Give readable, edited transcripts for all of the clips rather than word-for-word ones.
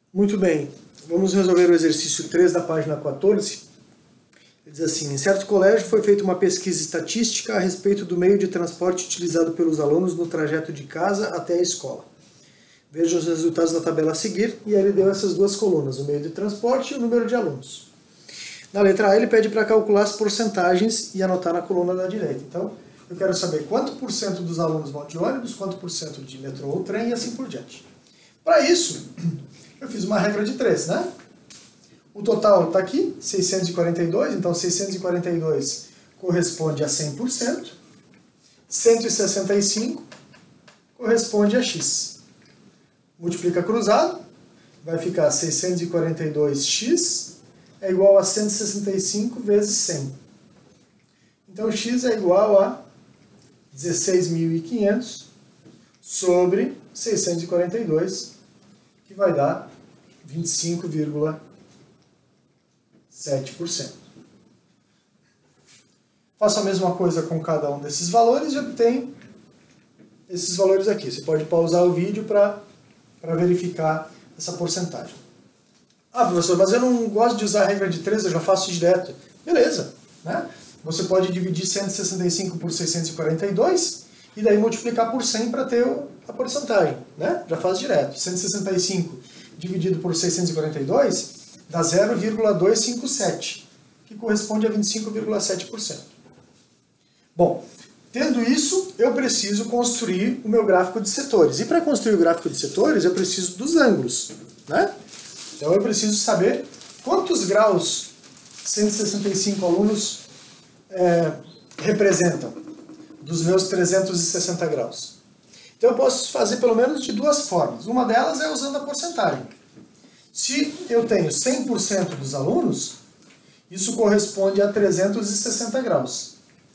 Muito bem, vamos resolver o exercício 3 da página 14. Ele diz assim: em certo colégio foi feita uma pesquisa estatística a respeito do meio de transporte utilizado pelos alunos no trajeto de casa até a escola. Veja os resultados da tabela a seguir, e aí ele deu essas duas colunas, o meio de transporte e o número de alunos. Na letra A ele pede para calcular as porcentagens e anotar na coluna da direita. Então, eu quero saber quanto por cento dos alunos vão de ônibus, quanto por cento de metrô ou trem e assim por diante. Para isso, eu fiz uma regra de 3, né? O total está aqui, 642, então 642 corresponde a 100%, 165 corresponde a x. Multiplica cruzado, vai ficar 642x é igual a 165 vezes 100. Então x é igual a 16.500 sobre 642, que vai dar 25,7%. Faço a mesma coisa com cada um desses valores e obtenho esses valores aqui. Você pode pausar o vídeo para verificar essa porcentagem. Ah, professor, mas eu não gosto de usar a regra de 3, eu já faço direto. Beleza, né? Você pode dividir 165 por 642 e daí multiplicar por 100 para ter a porcentagem, né? Já faz direto. 165 dividido por 642 dá 0,257, que corresponde a 25,7%. Bom, tendo isso, eu preciso construir o meu gráfico de setores. E para construir o gráfico de setores, eu preciso dos ângulos, né? Então eu preciso saber quantos graus 165 alunos representam dos meus 360 graus. Então eu posso fazer pelo menos de duas formas. Uma delas é usando a porcentagem. Se eu tenho 100% dos alunos, isso corresponde a 360 graus.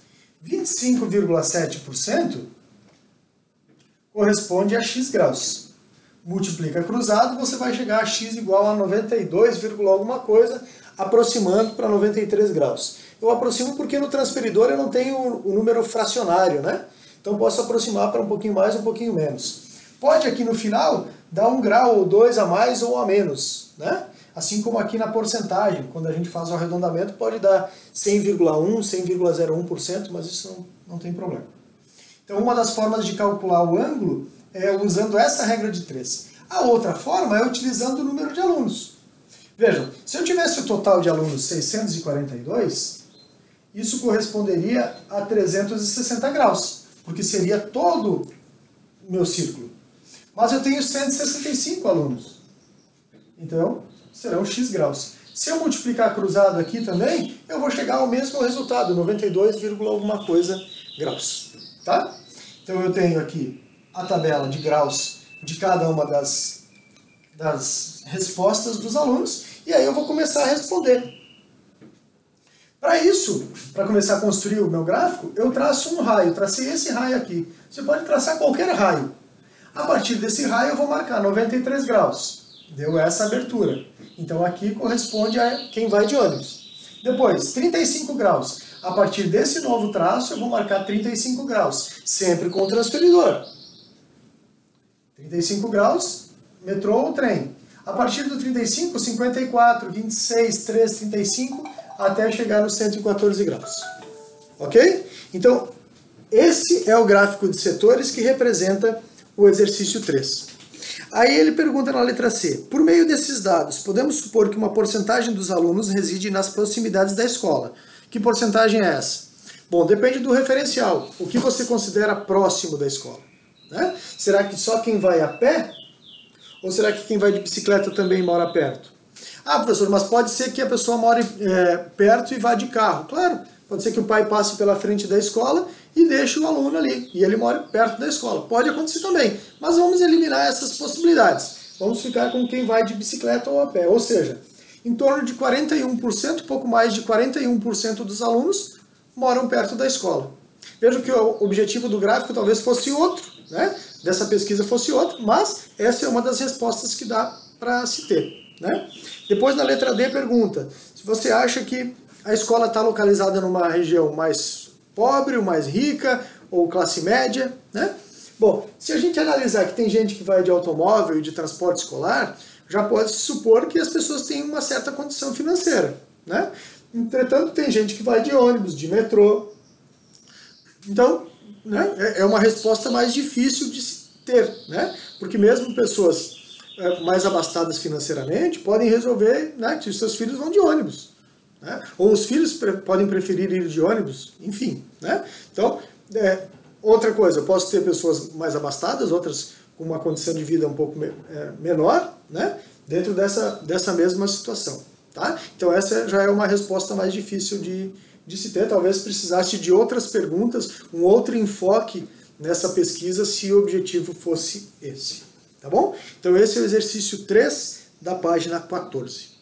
25,7% corresponde a x graus. Multiplica cruzado, você vai chegar a x igual a 92, alguma coisa, aproximando para 93 graus. Eu aproximo porque no transferidor eu não tenho o número fracionário, né? Então posso aproximar para um pouquinho mais, um pouquinho menos. Pode aqui no final dar 1 grau ou 2 a mais ou a menos, né? Assim como aqui na porcentagem, quando a gente faz o arredondamento, pode dar 100,1, 100,01%, mas isso não tem problema. Então uma das formas de calcular o ângulo é usando essa regra de 3. A outra forma é utilizando o número de alunos. Vejam, se eu tivesse o total de alunos 642, isso corresponderia a 360 graus, porque seria todo o meu círculo. Mas eu tenho 165 alunos, então serão x graus. Se eu multiplicar cruzado aqui também, eu vou chegar ao mesmo resultado, 92, alguma coisa graus. Tá? Então eu tenho aqui a tabela de graus de cada uma das respostas dos alunos, e aí eu vou começar a responder. Para isso, para começar a construir o meu gráfico, eu traço um raio, tracei esse raio aqui. Você pode traçar qualquer raio. A partir desse raio eu vou marcar 93 graus. Deu essa abertura. Então aqui corresponde a quem vai de ônibus. Depois, 35 graus. A partir desse novo traço eu vou marcar 35 graus, sempre com o transferidor. 35 graus, metrô ou trem. A partir do 35, 54, 26, 3, 35, até chegar nos 114 graus. Ok? Então, esse é o gráfico de setores que representa o exercício 3. Aí ele pergunta na letra C: por meio desses dados, podemos supor que uma porcentagem dos alunos reside nas proximidades da escola. Que porcentagem é essa? Bom, depende do referencial. O que você considera próximo da escola? Né? Será que só quem vai a pé? Ou será que quem vai de bicicleta também mora perto? Ah, professor, mas pode ser que a pessoa more perto e vá de carro. Claro, pode ser que o pai passe pela frente da escola e deixe o aluno ali, e ele mora perto da escola. Pode acontecer também, mas vamos eliminar essas possibilidades. Vamos ficar com quem vai de bicicleta ou a pé. Ou seja, em torno de 41%, pouco mais de 41% dos alunos moram perto da escola. Veja que o objetivo do gráfico talvez fosse outro, né? Dessa pesquisa fosse outro, mas essa é uma das respostas que dá para se ter, né? Depois na letra D pergunta se você acha que a escola está localizada numa região mais pobre ou mais rica, ou classe média, né? Bom, se a gente analisar que tem gente que vai de automóvel e de transporte escolar, já pode se supor que as pessoas têm uma certa condição financeira, né? Entretanto, tem gente que vai de ônibus, de metrô. Então, né, é uma resposta mais difícil de se ter, né? Porque mesmo pessoas mais abastadas financeiramente podem resolver, né, que os seus filhos vão de ônibus, né? Ou os filhos podem preferir ir de ônibus, enfim, né? Então, outra coisa, eu posso ter pessoas mais abastadas, outras com uma condição de vida um pouco menor, né, dentro dessa mesma situação, tá? Então essa já é uma resposta mais difícil de se ter, talvez precisasse de outras perguntas, um outro enfoque nessa pesquisa se o objetivo fosse esse, tá bom? Então esse é o exercício 3 da página 14.